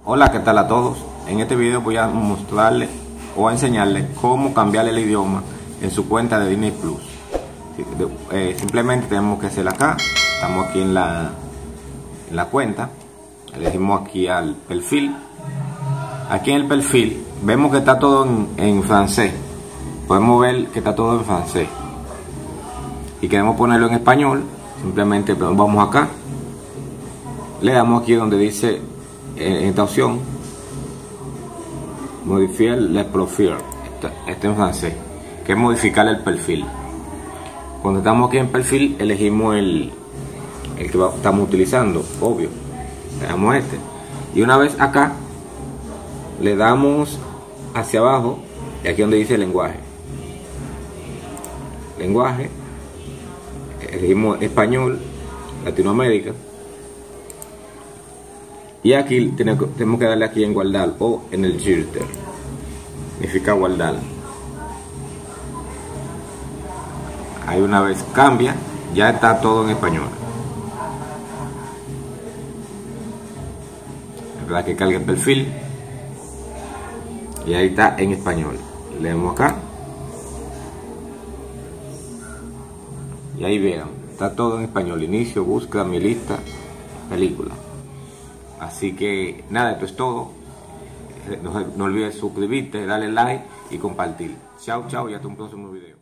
Hola, ¿qué tal a todos? En este video voy a mostrarles o a enseñarles cómo cambiarle el idioma en su cuenta de Disney Plus. Simplemente tenemos que hacer acá, estamos aquí en la cuenta, elegimos aquí al perfil. Aquí en el perfil vemos que está todo en francés, podemos ver que está todo en francés y queremos ponerlo en español. Simplemente vamos acá, le damos aquí donde dice en esta opción modificar el perfil, está en francés, que es modificar el perfil. Cuando estamos aquí en perfil elegimos el que estamos utilizando, obvio, le damos este y una vez acá le damos hacia abajo y aquí donde dice lenguaje, elegimos español, Latinoamérica. Y aquí tenemos que darle aquí en guardar o en el filter, significa guardar. Ahí una vez cambia, ya está todo en español. Es verdad que carga el perfil y ahí está en español. Le damos acá y ahí vean, está todo en español. Inicio, busca mi lista, película. Así que nada, esto es todo. No olvides suscribirte, darle like y compartir. Chao, chao y hasta un próximo video.